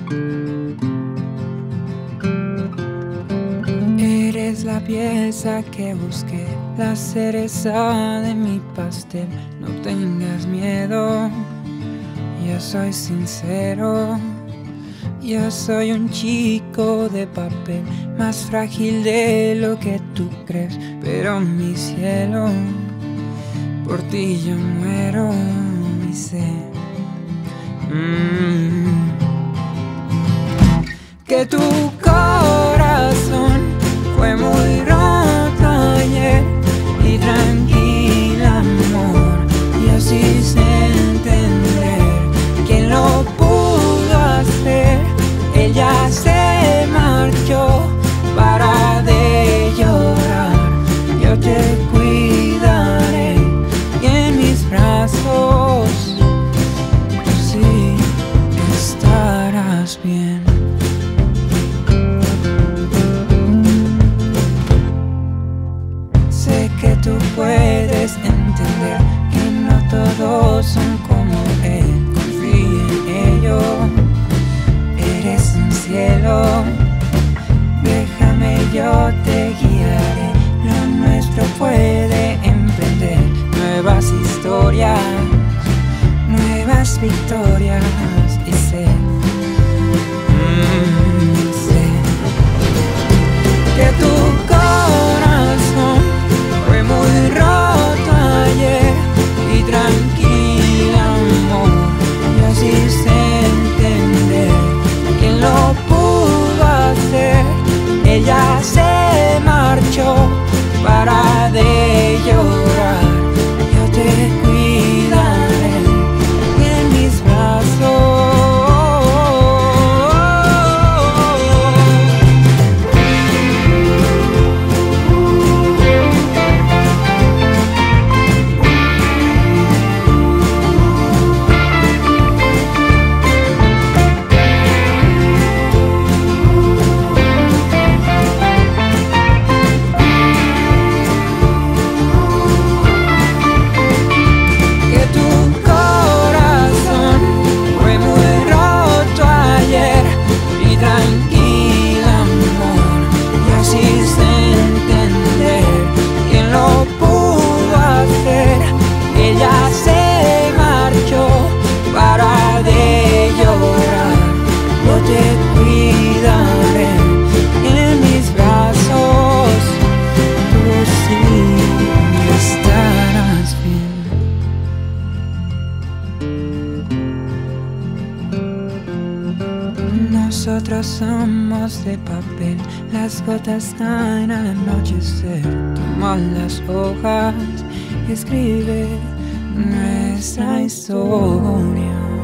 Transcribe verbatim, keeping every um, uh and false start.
Eres la pieza que busqué, la cereza de mi pastel. No tengas miedo, yo soy sincero. Yo soy un chico de papel, más frágil de lo que tú crees, pero mi cielo, por ti yo muero y sé mm, que tu corazón fue muy roto ayer. Y tranquila, amor, y así sé entender quién lo pudo hacer. Ella se marchó para de llorar. Yo te cuidaré y en mis brazos tú sí estarás bien. Sé que tú puedes entender que no todos son como él. Confía en ello. Eres un cielo, déjame, yo te guiaré. Lo nuestro puede emprender nuevas historias, nuevas victorias. Y sé, mm, sé que tu corazón fue muy roto ayer. Y tranquila, amor, y así sé entender quién lo pudo hacer. Ella se marchó para de llorar. Yo te cuidaré y en mis brazos. Nosotros somos de papel, las gotas caen al anochecer. Toma las hojas y escribe nuestra historia.